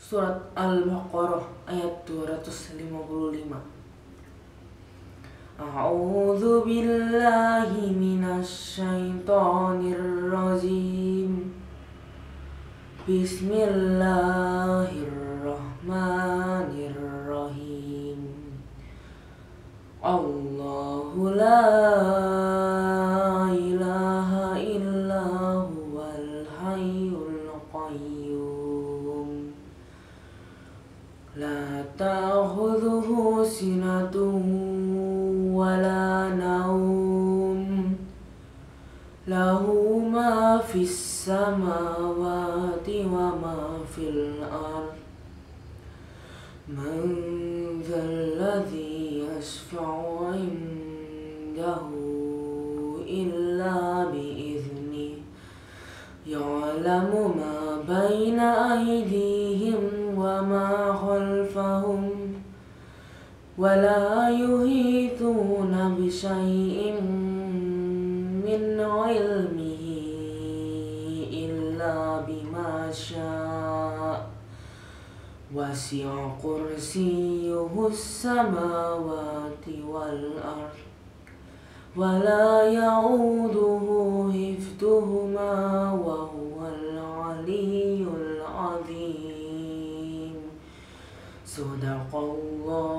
Surat Al-Baqarah ayat 255. A'udzu billahi minasy syaithanir rajim. Bismillahirrahmanirrahim. Allahu la ilaha illa huwal hayyul qayyum. La ta'khudhuhu sinatun wala naum. Lahu ma fis samawati wa ma fil ard. Man dzalladzi yashfa'u 'indahu illa bi'idznihi. Ya'lamu ma baina aydihim wa ma khalfahum. Wa la yuhituna bi syai'in min 'ilmihi illa bima syaa. Wasi'a kursiyyuhu as-samawati wal ard. Wa la ya'uduhu hifdhuhuma wa huwal 'aliyyul 'azim. Shadaqallahu